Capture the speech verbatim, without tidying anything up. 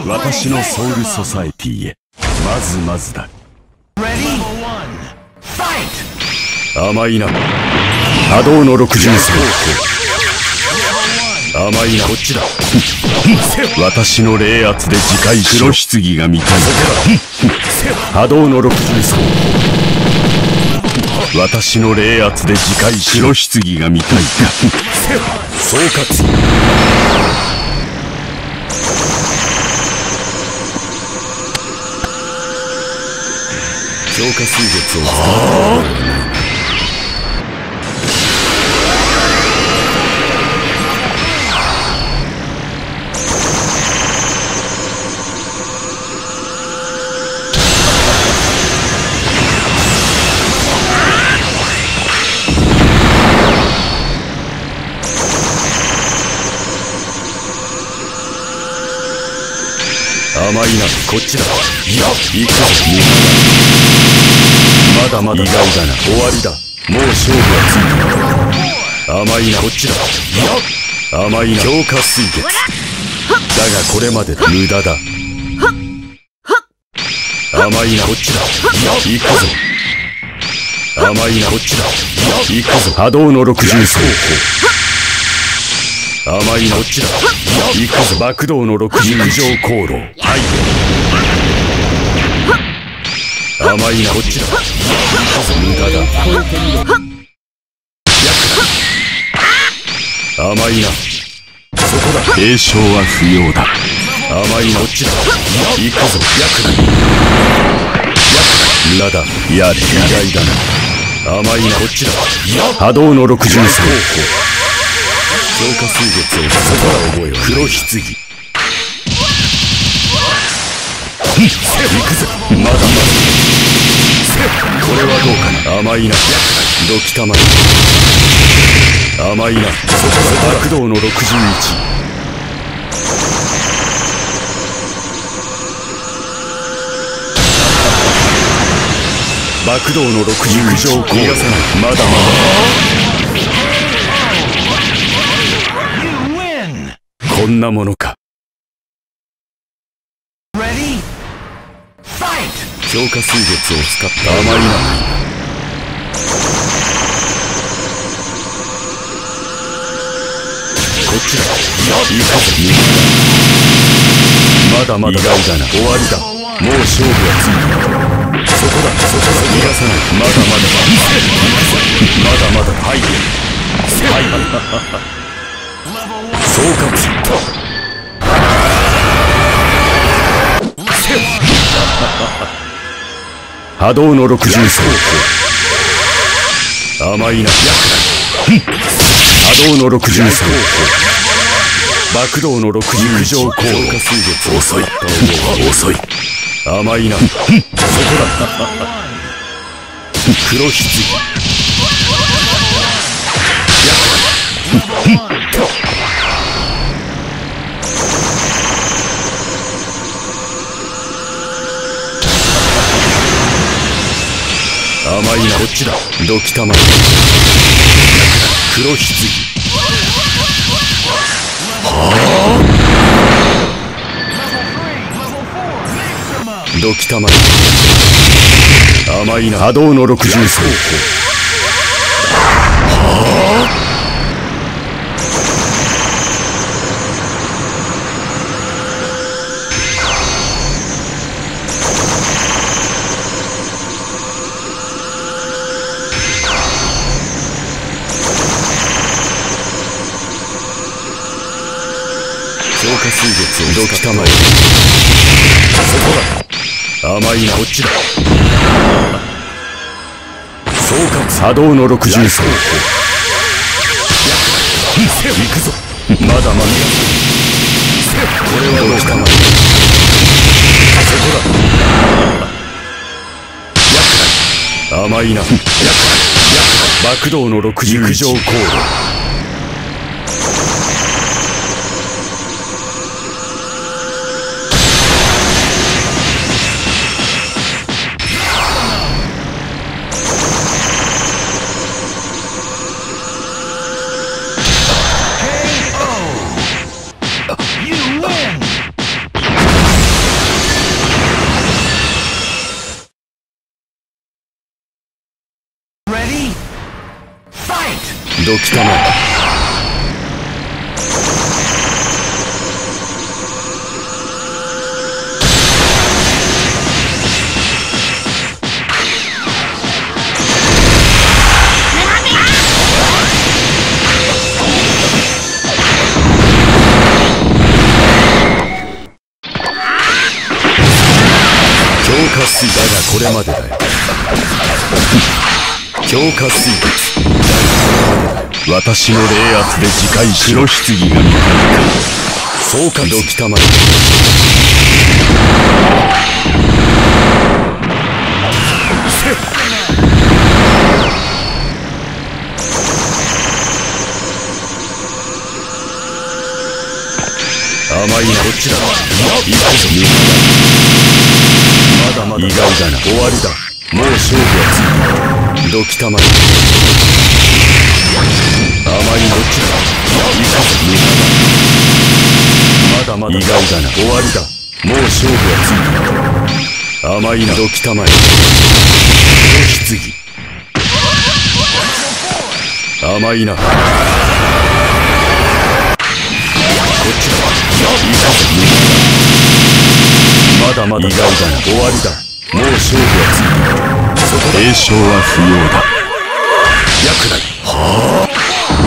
私のソウルソサエティへまずまずだ。甘いな波動のろくじゅうさん。甘いなこっちだ。私の冷圧で自戒しろ。黒棺が見たい。波動のろくじゅうさん。私の冷圧で自戒しろ。黒棺が見たいか。総括強化水月を使う。甘いなこっちだ。いや行くぞ。まだまだ意外だな。終わりだ。もう勝負はついた。甘いなこっちだ。いや甘いな強化水月だがこれまでだ。無駄だ。甘いなこっちだ。いや行くぞ。甘いなこっちだ。いや行くぞ。波動のろくじゅうさん。甘いなこっちだ。行くぞ。爆動のろくじゅう上航路。はい甘いなこっちだ。無駄だ。甘いなそこだ。栄唱は不要だ。甘いなこっちだ。行くぞ。役だ。無駄だ。やれ意外だな。甘いなこっちだ。波動のろくじゅうさん。強化水月をそこら覚えは黒棺。行くぜ。まだまだこれはどうかな。甘いなどきたまり。甘いなそこだ。爆動のろくじゅういち。爆動のろくじゅう以上逃がさない。まだまだこんなものか。強化水月を使った甘いな。こっちだ。いいかぞ。まだまだ意外だな。終わりだ。もう勝負はついた。そこだそこだ。逃がさない。まだまだまだまだはいはい総括波動のろくじゅうさん。甘いな波動のろくじゅうさん。爆動のろくじゅう上航路。遅い遅い。甘いなそこだ。黒棺甘いなこっちだ。どきたまり。黒棺はあどきたまり。甘いな波動のろくじゅうさん。はあ強化水月をどきたまり。そこだ。甘いなこっちだ。総括波動のろくじゅうさん。行くぞ。まだまだこれはどきたまり。そこだ。甘いな爆動のろくじゅう上航路。 どきたま強化水だがこれまでだよ。強化水物私の冷圧で自戒しろ。黒棺が見たそうかどきたま甘いなこっちだ。いくぞまだまだ意外だな。終わりだ。もう勝負はついた。どきたま甘いなこっちだ。いくぞまだまだ意外だな。終わりだ。もう勝負はついた。甘いなどきたまえ。棺甘いなこっちだ。まだまだ意外だな。終わりだ。もう勝負はついた。そこだ。栄唱は不要だ。役内はあ